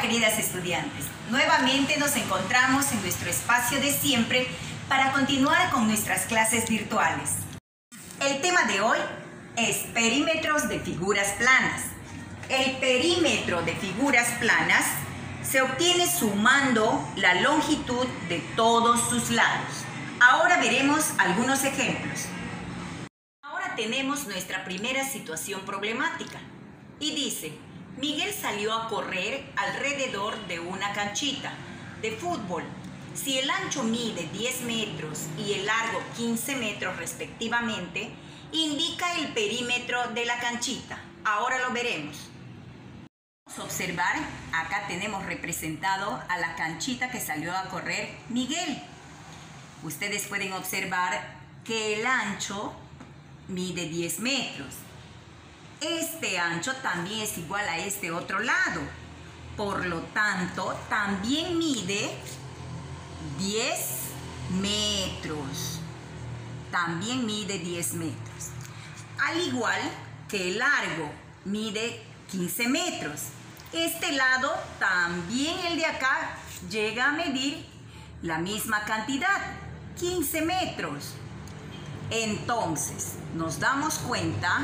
queridas estudiantes, nuevamente nos encontramos en nuestro espacio de siempre para continuar con nuestras clases virtuales. El tema de hoy es perímetros de figuras planas. El perímetro de figuras planas se obtiene sumando la longitud de todos sus lados. Ahora veremos algunos ejemplos. Ahora tenemos nuestra primera situación problemática y dice: Miguel salió a correr alrededor de una canchita de fútbol. Si el ancho mide 10 metros y el largo 15 metros respectivamente, indica el perímetro de la canchita. Ahora lo veremos. Vamos a observar, acá tenemos representado a la canchita que salió a correr Miguel. Ustedes pueden observar que el ancho mide 10 metros. Este ancho también es igual a este otro lado. Por lo tanto, también mide 10 metros. También mide 10 metros. Al igual que el largo mide 15 metros. Este lado, también el de acá, llega a medir la misma cantidad, 15 metros. Entonces, nos damos cuenta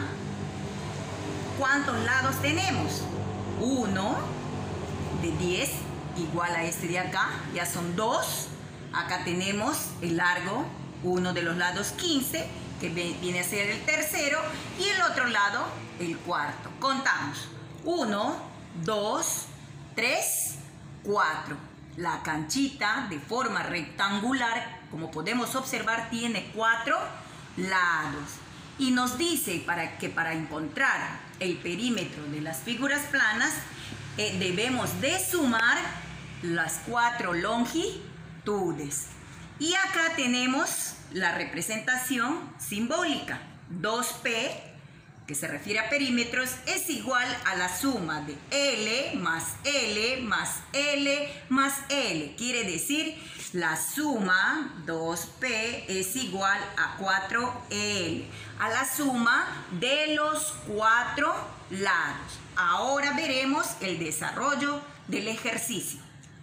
cuántos lados tenemos. 1 de 10 igual a este de acá, ya son 2. Acá tenemos el largo, uno de los lados 15, que viene a ser el tercero, y el otro lado el cuarto. Contamos: 1, 2, 3, 4. La canchita de forma rectangular, como podemos observar, tiene 4 lados. Y nos dice que para encontrar el perímetro de las figuras planas, debemos de sumar las 4 longitudes. Y acá tenemos la representación simbólica. 2P, que se refiere a perímetros, es igual a la suma de L más L más L más L. Quiere decir, la suma 2P es igual a 4L, a la suma de los 4 lados. Ahora veremos el desarrollo del ejercicio.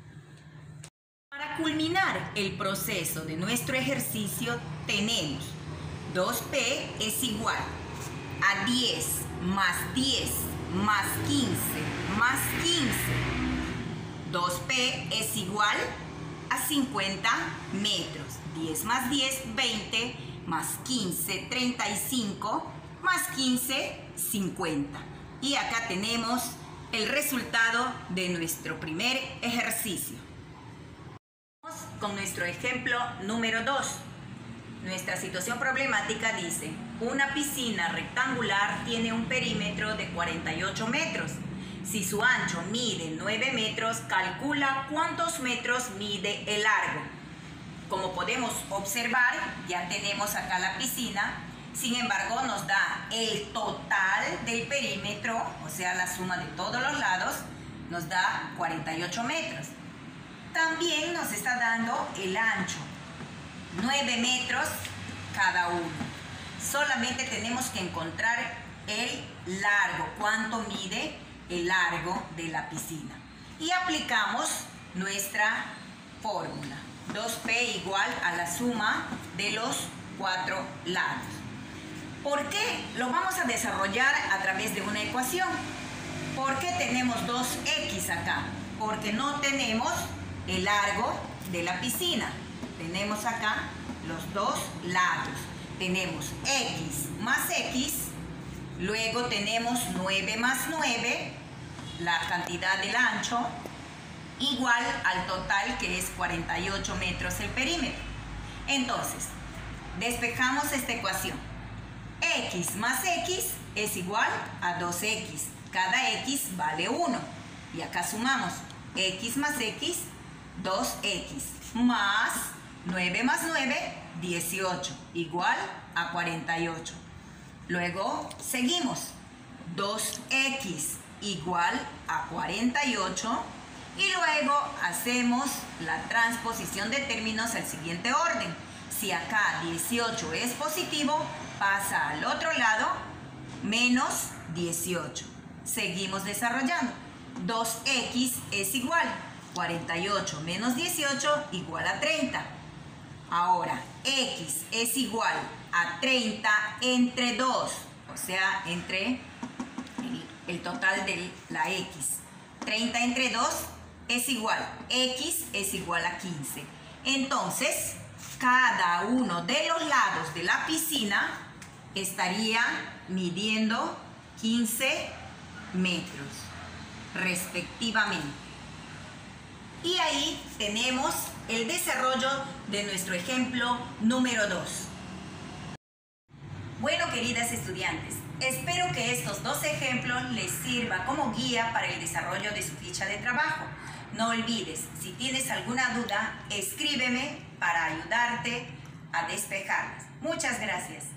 Para culminar el proceso de nuestro ejercicio, tenemos 2P es igual a 10 más 10 más 15 más 15. 2P es igual a 50 metros. 10 más 10, 20, más 15, 35, más 15, 50. Y acá tenemos el resultado de nuestro primer ejercicio. Vamos con nuestro ejemplo número 2. Nuestra situación problemática dice: una piscina rectangular tiene un perímetro de 48 metros. Si su ancho mide 9 metros, calcula cuántos metros mide el largo. Como podemos observar, ya tenemos acá la piscina. Sin embargo, nos da el total del perímetro, o sea, la suma de todos los lados, nos da 48 metros. También nos está dando el ancho, 9 metros cada uno. Solamente tenemos que encontrar el largo, cuánto mide el largo de la piscina. Y aplicamos nuestra fórmula. 2P igual a la suma de los 4 lados. ¿Por qué? Lo vamos a desarrollar a través de una ecuación. ¿Por qué tenemos 2x acá? Porque no tenemos el largo de la piscina. Tenemos acá los 2 lados. Tenemos x más x, luego tenemos 9 más 9, la cantidad del ancho, igual al total, que es 48 metros el perímetro. Entonces, despejamos esta ecuación. X más x es igual a 2x. Cada x vale 1. Y acá sumamos x más x, 2x, más 9 más 9, 18, igual a 48. Luego seguimos. 2x igual a 48. Y luego hacemos la transposición de términos al siguiente orden. Si acá 18 es positivo, pasa al otro lado, menos 18. Seguimos desarrollando. 2x es igual 48 menos 18 igual a 30. Ahora, x es igual a 30 entre 2, o sea, entre el total de la x. 30 entre 2 es igual, x es igual a 15. Entonces, cada uno de los lados de la piscina estaría midiendo 15 metros, respectivamente. Y ahí tenemos el desarrollo de nuestro ejemplo número 2. Bueno, queridas estudiantes, espero que estos dos ejemplos les sirvan como guía para el desarrollo de su ficha de trabajo. No olvides, si tienes alguna duda, escríbeme para ayudarte a despejarlas. Muchas gracias.